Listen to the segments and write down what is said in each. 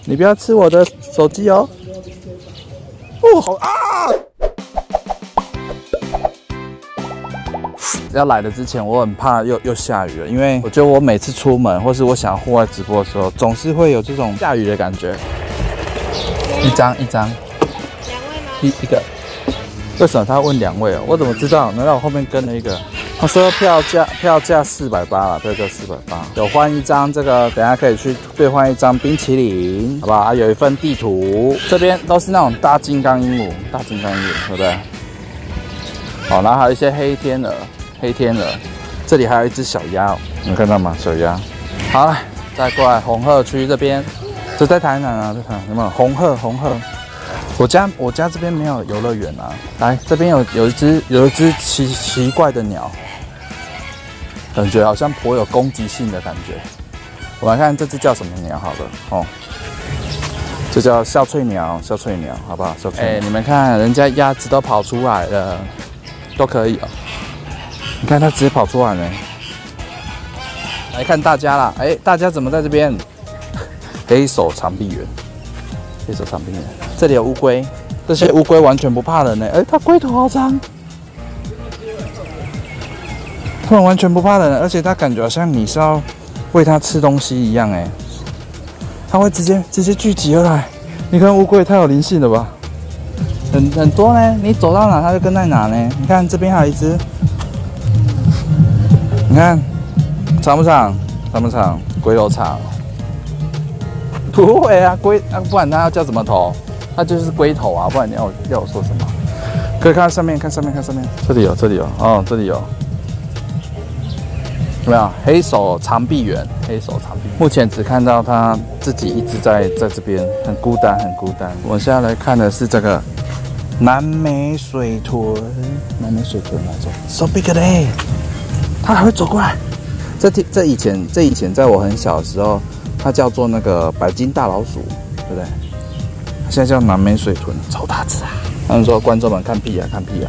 你不要吃我的手机哦。哦，好啊！要来的之前，我很怕又下雨了，因为我觉得我每次出门，或是我想要户外直播的时候，总是会有这种下雨的感觉。一张， 两位吗？ 一个。为什么他问2位哦？我怎么知道？难道我后面跟了一个？他说票价480啦，票价480，有换一张这个，等一下可以去兑换一张冰淇淋，好不好？啊，有一份地图，这边都是那种大金刚鹦鹉，对不对？好，然后还有一些黑天鹅，这里还有一只小鸭哦，你们看到吗？小鸭。好了，再过来红鹤区这边，这在台南啊，在台南有没有红鹤？我家这边没有游乐园啊。来，这边有一只奇怪的鸟，感觉好像颇有攻击性的感觉。我来看这只叫什么鸟好了哦，这叫笑翠鸟，好不好？笑翠鸟。你们看，人家鸭子都跑出来了，都可以哦。你看它直接跑出来了。来看大家啦，大家怎么在这边？黑手长臂猿。这里有乌龟，这些乌龟完全不怕人呢。它龟头好长，它们完全不怕人，而且它感觉好像你是要喂它吃东西一样它会直接聚集而来。你看乌龟太有灵性了吧？很多呢，你走到哪它就跟在哪呢。你看这边还有一只，你看长不长？龟头长。不会啊，不然它要叫什么头？它就是龟头啊，不然你要我说什么？可以看上面，这里有，这里有没有？黑手长臂猿，目前只看到它自己一直在这边，很孤单。我现在来看的是这个南美水豚来走 ，so big 嘞，它还会走过来。这以前在我很小的时候。它叫做那个白金大老鼠，对不对？现在叫南美水豚，超大只啊！他们说观众们看屁啊！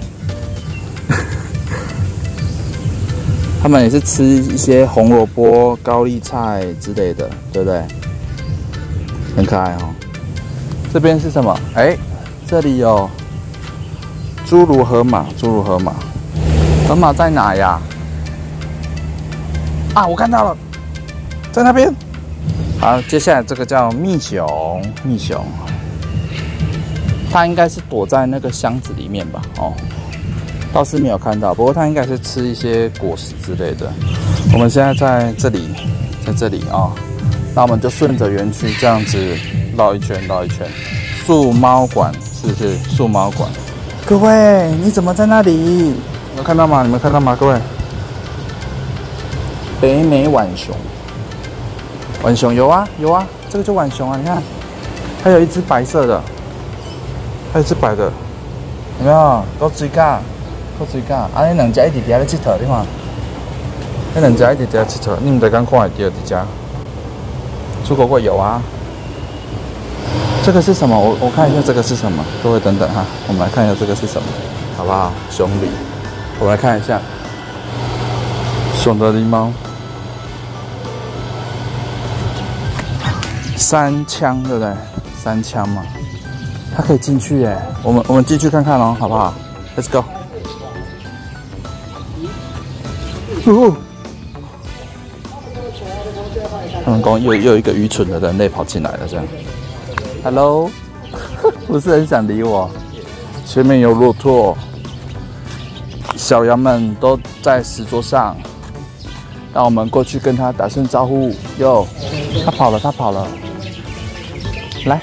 他们也是吃一些红萝卜、高丽菜之类的，对不对？很可爱哦。这边是什么？这里有侏儒河马，河马在哪呀？啊，我看到了，在那边。好，接下来这个叫蜜熊，它应该是躲在那个箱子里面吧？哦，倒是没有看到，不过它应该是吃一些果实之类的。我们现在在这里啊，那我们就顺着园区这样子绕一圈。树猫馆是不是？树猫馆，各位你怎么在那里？你们看到吗？各位，北美浣熊有啊，这个就浣熊啊，你看，还有一只白色的，有没有？够水噶，啊，你两只一直在佚佗，你看，你唔知刚看会到这只？出国有啊。这个是什么？我看一下这个是什么，各位等等哈，我们来看一下这个是什么，好不好？熊狸，我们来看一下，熊的狸猫。3枪对不对？3枪嘛，它可以进去耶。我们进去看看哦，好不好 ？Let's go。他们又有一个愚蠢的人类跑进来了，这样。Hello， 不是很想理我。前面有骆驼，小羊们都在石桌上，让我们过去跟他打声招呼。哟，他跑了。来，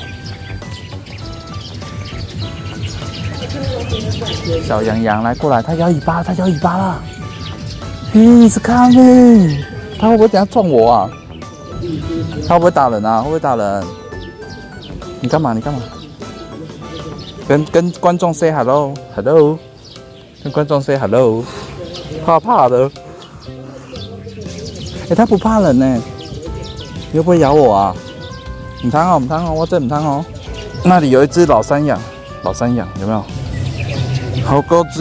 小羊羊来过来，它摇尾巴了。He's coming， 它会不会等下撞我啊？它会不会打人啊？你干嘛？跟观众 say hello， 跟观众 say hello， 怕的。它不怕人呢，你会不会咬我啊？唔通哦，我真唔通哦。那里有一只老山羊有没有？好高追，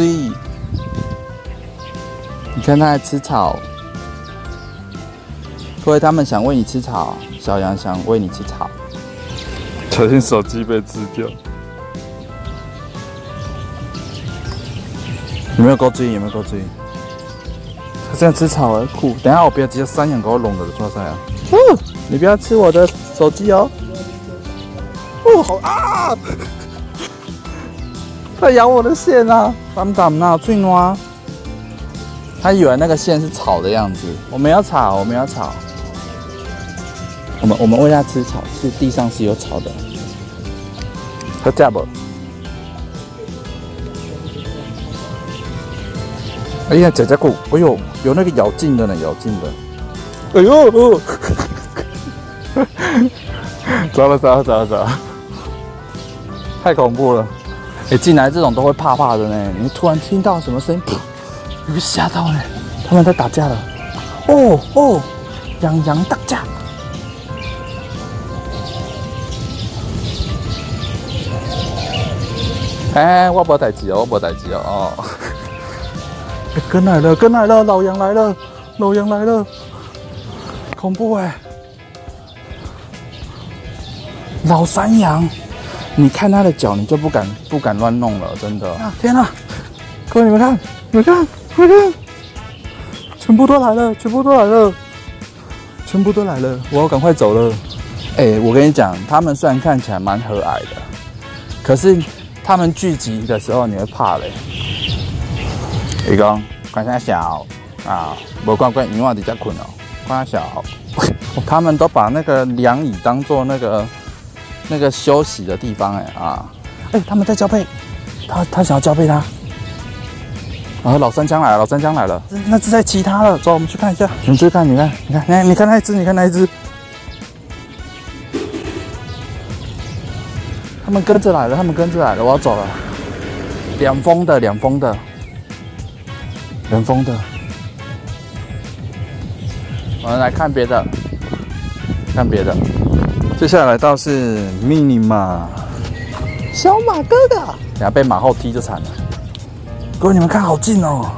你看它还吃草。各位，他们想喂你吃草，小羊想喂你吃草。 小心手机被吃掉。有没有够注意？有没有够注意？他这样吃草很酷。等一下我不要直接3眼给我拢了抓塞啊！哦，你不要吃我的手机哦！哦，好啊！他咬我的线啊！淡啊，最暖。他以为那个线是草的样子。我们要草，我们要草。我们喂它吃草，是地上是有草的。它吃不？哎呀，姐姐骨，哎呦，有那个咬劲的呢，咬劲的。哎呦，走了，太恐怖了！哎，进来这种都会怕怕的呢。你突然听到什么声音，你会吓到呢。他们在打架了。哦，洋打架。哎，我无代志哦，哦。跟来了，老杨来了，恐怖哎！老山羊，你看它的脚，你就不敢乱弄了，真的。天啊！各位你们看，全部都来了，我要赶快走了。哎，我跟你讲，他们虽然看起来蛮和蔼的，可是他们聚集的时候，你会怕嘞。伊讲，关下小啊，无关永远伫遮困哦，关下小。他们都把那个凉椅当做那个休息的地方哎，他们在交配，他想要交配它。然后老三枪来了，那只在骑它了，走，我们去看一下。你去看，你看那一只，他们跟着来了，我要走了。两峰的。我们来看别的，接下来到是 Minima 小马哥哥，等下被马后踢就惨了。各位你们看，好近哦，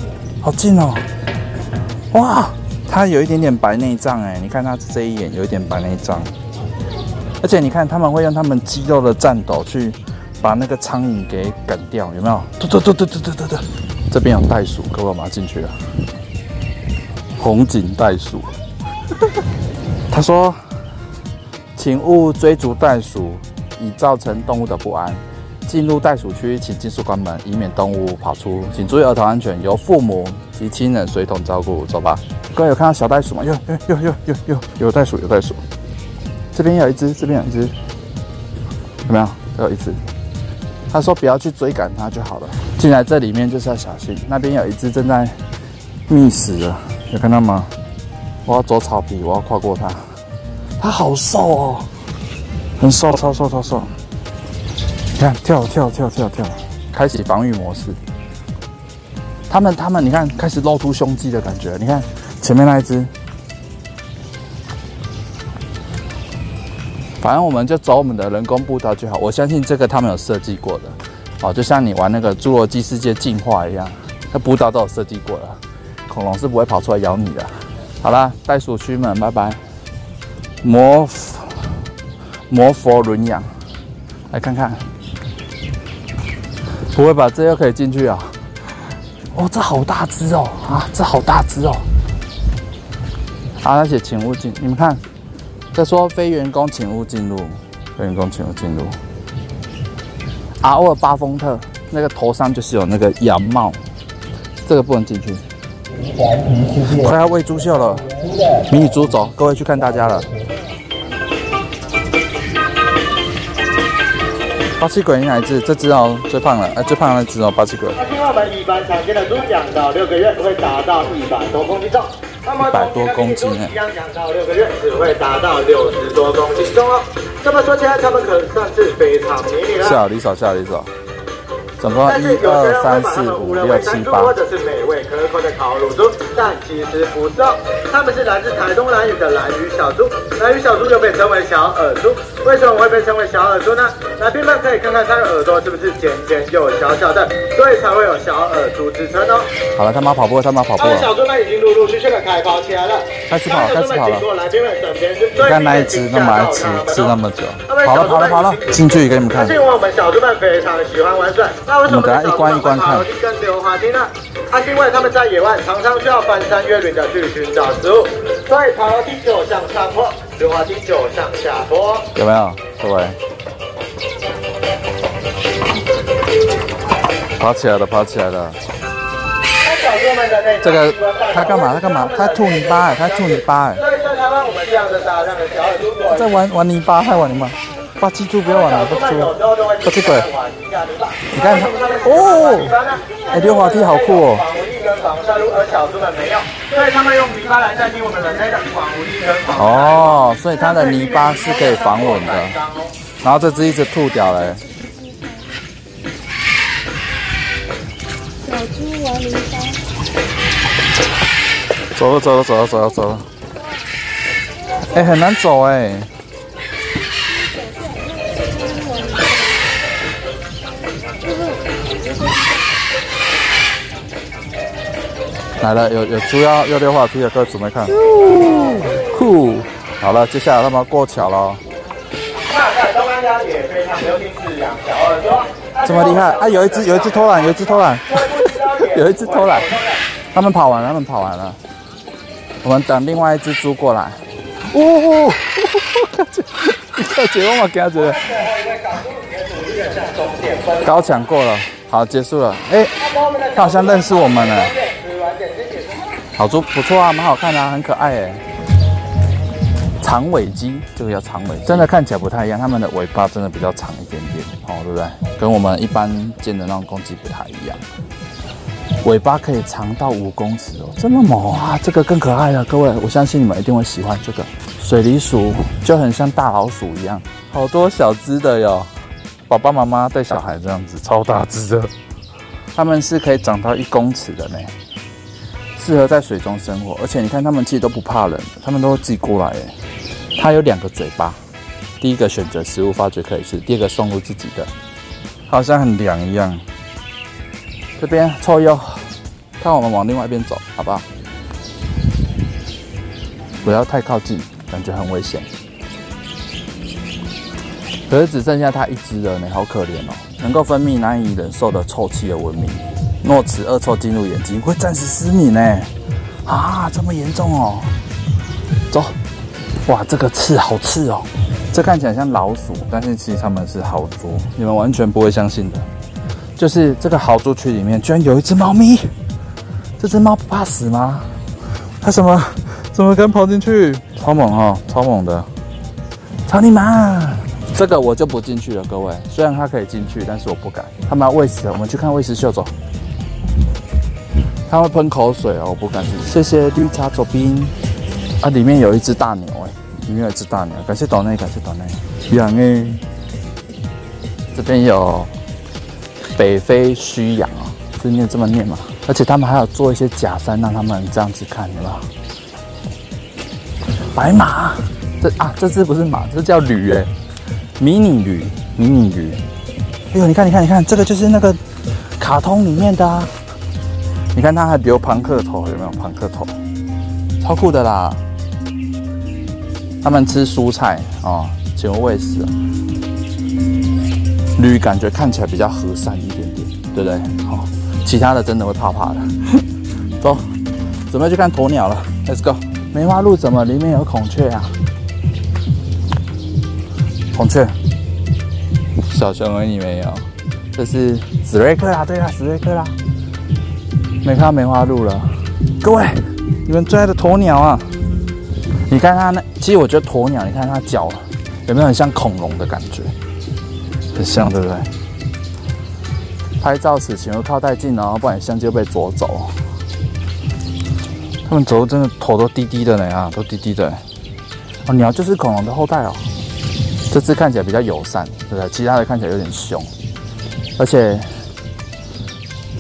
哇，它有一点点白内障哎，你看它这一眼有一点白内障，而且你看他们会用他们肌肉的战斗去把那个苍蝇给赶掉，有没有？对。这边有袋鼠，各位把它进去了。红颈袋鼠，他说：“请勿追逐袋鼠，已造成动物的不安。进入袋鼠区，请尽速关门，以免动物跑出。请注意儿童安全，由父母及亲人随同照顾。走吧。”各位有看到小袋鼠吗？有袋鼠。这边有一只，有没有？有一只。他说不要去追赶它就好了。进来这里面就是要小心，那边有一只正在觅食了，有看到吗？我要走草皮，我要跨过它。它好瘦哦，很瘦，超瘦。你看，跳，开启防御模式。他们，你看，开始露出胸肌的感觉。你看前面那一只。反正我们就走我们的人工步道就好，我相信这个他们有设计过的，哦，就像你玩那个侏罗纪世界进化一样，那步道都有设计过了，恐龙是不会跑出来咬你的。好啦，袋鼠区们，拜拜。摩佛轮养，来看看，不会吧？这又可以进去啊？哦，这好大只哦！啊，那写请勿进，你们看。他说：“非员工请勿进入。R2巴丰特那个头上就是有那个羊帽，这个不能进去。快要喂猪秀了，迷你猪走，各位去看大家了。巴西鬼哪一只？这只哦，最胖了，最胖的那只哦，巴西鬼。那我们一般常见的猪养到6个月会达到100多公斤重。100多公斤哎！养到6个月只会达到60多公斤重哦。这么说起来，它们可算是非常迷你了。下里手。 总共1、2、3、4、5、6、7、8， 或者是美味可口的烤乳猪，但其实不是哦，它们是来自台东兰屿的兰屿小猪。兰屿小猪又被称为小耳猪，为什么会被称为小耳猪呢？来宾们可以看看它的耳朵是不是尖尖又小小的，所以才会有小耳猪之称哦。 好了，他妈跑步了，他妈跑步了。 小猪们已经陆陆续续的开跑起来了， 开始跑了，开始跑了。 来宾们身边是你看那一只那么爱吃那么久，跑了，进去给你们看。 因为我们小猪们非常的喜欢玩水，那为什么等下一关一关看？ 跟溜滑梯呢？因为他们在野外常常需要翻山越岭的去寻找食物，所以爬楼梯就向上坡，溜滑梯就向下坡。 有没有？各位，跑起来了，跑起来了。这个他干嘛？他干嘛？他吐泥巴哎，他吐泥巴哎。在玩泥巴，还玩泥巴。把记住不要玩了，不这个。你看他哦，哎，溜滑梯好酷哦。哦，所以它的泥巴是可以防蚊的。然后这只一直吐掉了。 小猪玩泥巴。 走了。哎，很难走哎。来了，有猪要溜滑梯的，各位准备看。酷，好了，接下来他们要过桥了。这么厉害啊！有一只偷懒，有一只偷懒。他们跑完了，我们等另外一只猪过来。哦，看姐，我嘛惊着。高墙过了，好，结束了。哎，他好像认识我们了。好猪不错啊，蛮好看啊，很可爱哎。长尾鸡，这个叫长尾，真的看起来不太一样，它们的尾巴真的比较长一点点，哦，对不对？跟我们一般见的那种公鸡不太一样，尾巴可以长到5公尺哦，这么猛啊！这个更可爱了，各位，我相信你们一定会喜欢这个水狸鼠，就很像大老鼠一样，好多小只的哟。爸爸妈妈带小孩这样子，超大只的，它们是可以长到1公尺的呢。适合在水中生活，而且你看它们其实都不怕人，它们都会自己过来。它有2个嘴巴，第一个选择食物发觉可以吃，第二个送入自己的，好像很凉一样。这边臭鼬，看我们往另外一边走，好不好？不要太靠近，感觉很危险。可是只剩下它1只了呢，好可怜哦！能够分泌难以忍受的臭气而闻名。若此恶臭进入眼睛，会暂时失明呢。啊，这么严重哦！走，哇，这个刺好刺哦！这看起来像老鼠，但是其实它们是豪猪，你们完全不会相信的。就是这个豪猪区里面，居然有一只猫咪。这只猫不怕死吗？它怎么敢跑进去？超猛哦，超猛的！操你妈！这个我就不进去了，各位。虽然它可以进去，但是我不敢。他们要喂食了，我们去看喂食秀，走。它会喷口水哦，我不敢去。谢谢绿茶走冰。啊，里面有一只大牛哎，里面有一只大牛，感谢岛内，感谢岛内。羊哎，这边有北非须羊哦，是念这么念嘛？而且他们还有做一些假山，让他们这样子看，有没有？白马，这只不是马，这叫驴哎，迷你驴。哎呦，你看，这个就是那个卡通里面的啊。你看它还留庞克头，有没有庞克头？超酷的啦！他们吃蔬菜哦，请问喂食。驴感觉看起来比较和善一点点，对不对？好，其他的真的会怕怕的。走，准备去看鸵鸟了 ，Let's go。梅花鹿怎么里面有孔雀啊？孔雀，小熊而已没有。这是史瑞克啦，对啦，史瑞克啦。没看到梅花鹿了，各位，你们最爱的鸵鸟啊！你看它其实我觉得鸵鸟，你看它脚有没有很像恐龙的感觉？很像，对不对？拍照时请勿靠太近哦，不然相机会被啄走。它们走路真的头都低低的呢啊，都低低的。哦，鸟就是恐龙的后代哦。这只看起来比较友善，对不对？其他的看起来有点凶，而且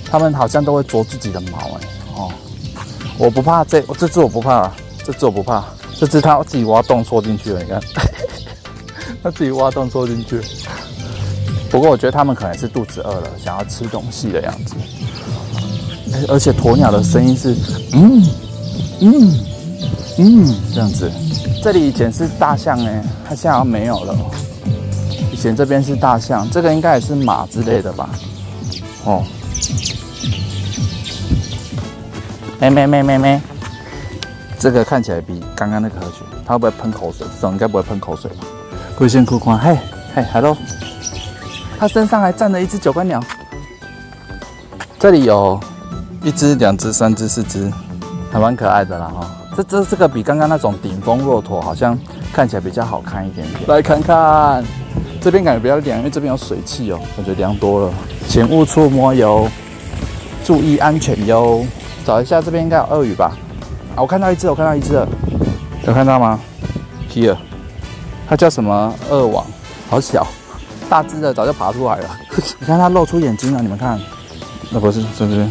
它们好像都会啄自己的毛哦。我不怕这只我不怕，这只我不怕，这只它自己挖洞戳进去了，你看，它自己挖洞戳进去。不过我觉得它们可能是肚子饿了，想要吃东西的样子。而且鸵鸟的声音是这样子。这里以前是大象它现在好像没有了。以前这边是大象，这个应该也是马之类的吧？哦。咩，这个看起来比刚刚那个合群，它会不会喷口水？这种应该不会喷口水吧？各位先看看，嘿 ，hello， 它身上还站了一只九官鸟。这里有1只、2只、3只、4只，还蛮可爱的啦哈。这个比刚刚那种顶峰骆驼好像看起来比较好看一点点。来看看，这边感觉比较凉，因为这边有水汽哦，感觉凉多了。请勿触摸哟，注意安全哟。找一下，这边应该有鳄鱼吧？啊，我看到一只了，有看到吗 ？Here， 它叫什么鳄王？好小，大只的早就爬出来了。你看它露出眼睛了，你们看，那不是这边。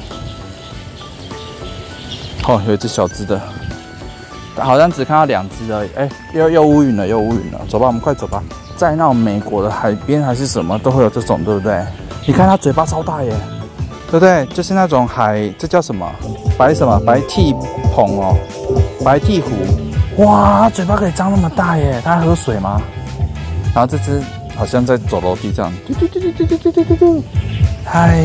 哦，有一只小只的，好像只看到2只而已。哎，又乌云了。走吧，我们快走吧。在那种美国的海边还是什么，都会有这种，对不对？你看它嘴巴超大耶。对不对？就是那种这叫什么？白涕棚哦，白涕湖。哇，嘴巴可以张那么大耶！它喝水吗？然后这只好像在走楼梯这样。嘟。嗨。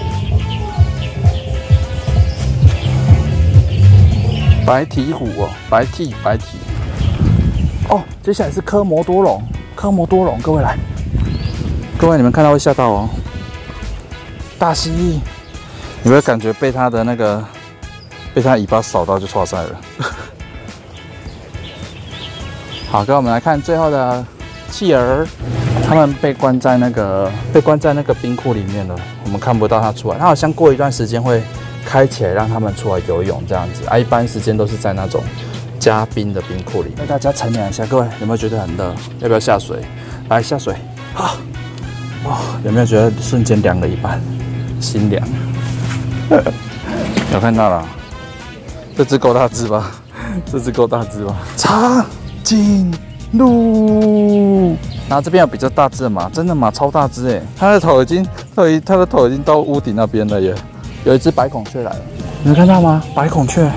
白涕湖哦，白涕。哦，接下来是科摩多龙，各位来，各位你们看到会吓到哦。大蜥蜴，你会感觉被它尾巴扫到就挫赛了。好，跟我们来看最后的企鹅，它们被关在那个冰库里面了，我们看不到它出来。它好像过一段时间会开起来，让它们出来游泳这样子。一般时间都是在那种加冰的冰库里。为大家乘凉一下，各位有没有觉得很热？要不要下水？来下水啊！哇，有没有觉得瞬间凉了一半？心凉，有看到了，这只够大只吧？长颈鹿，然后这边有比较大只的马，真的马超大只哎，它的头已经到屋顶那边了耶。有一只白孔雀来了，你们看到吗？白孔雀，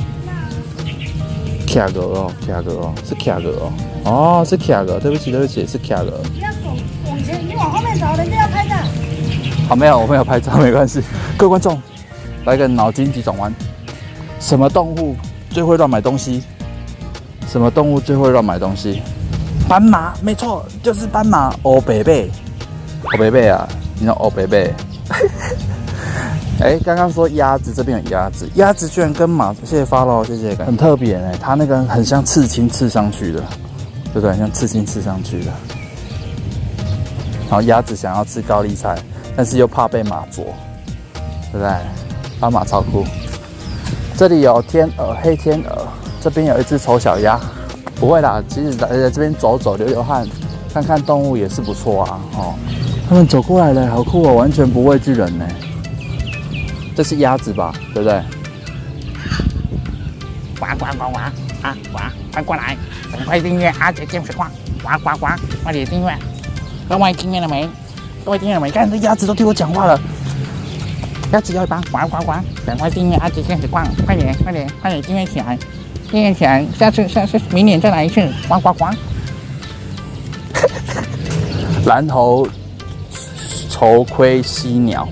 卡鹅哦，是卡鹅哦，是卡鹅，对不起，是卡鹅。 不要走往前，你往后面走，人家要拍的。 好，没有，我没有拍照，没关系。各位观众，来个脑筋急转弯：什么动物最会乱买东西？斑马，没错，就是斑马。欧贝贝啊，你知道欧贝贝？哎，刚刚说鸭子，这边有鸭子居然跟马，谢谢follow，谢谢，很特别哎，它那个很像刺青刺上去的，对不对？很像刺青刺上去的。然后鸭子想要吃高丽菜。但是又怕被马啄，对不对？斑马超酷。这里有天鹅，黑天鹅。这边有一只丑小鸭。不会啦，其实在这边走走流汗，看看动物也是不错啊。哦，他们走过来了，好酷哦，完全不畏惧人呢。这是鸭子吧？对不对？ 呱呱呱呱啊呱！快过来，赶快订阅阿杰见识逛，呱呱呱，快点订阅！各位订阅了没？看这鸭子都听我讲话了，鸭子要一帮，呱呱呱！赶快订阅阿杰见识逛，快点订阅起来，下次明年再来一次，呱呱呱！ 蓝头筹盔犀鸟，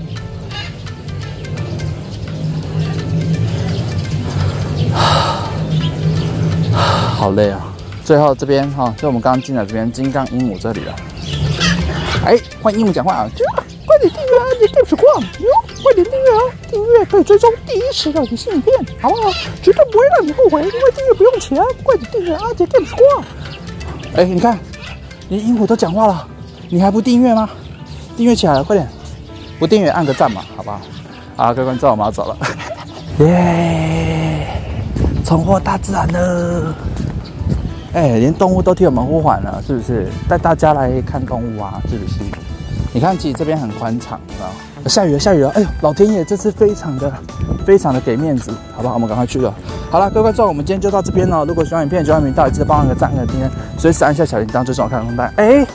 好累啊！最后这边哈，就我们刚刚进来这边金刚鹦鹉这里了。哎，换鹦鹉讲话啊！快点订阅阿杰见识逛哟！快点订阅哦，订阅可以追踪第一时间的新影片，好不好？绝对不会让你后悔，因为订阅不用钱。快点订阅阿杰见识逛！哎，你看，连鹦鹉都讲话了，你还不订阅吗？订阅起来了，快点！不订阅按个赞嘛，好不好？好，各位观众，我们要走了。耶！重获大自然了。哎，连动物都替我们呼唤了，是不是？带大家来看动物啊，是不是？你看，其实这边很宽敞，知道吗？ 下雨了，下雨了！哎呦，老天爷，这次非常的给面子，好不好？我们赶快去了。好了，各位观众，我们今天就到这边了。如果喜欢影片，喜欢频道，记得帮我按个赞、按个订阅，随时按下小铃铛，追踪我看动态。哎，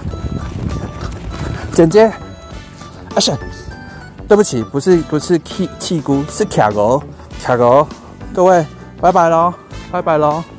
剪接，阿婶，对不起，不是气菇，是卡狗，各位，拜拜喽，拜拜喽。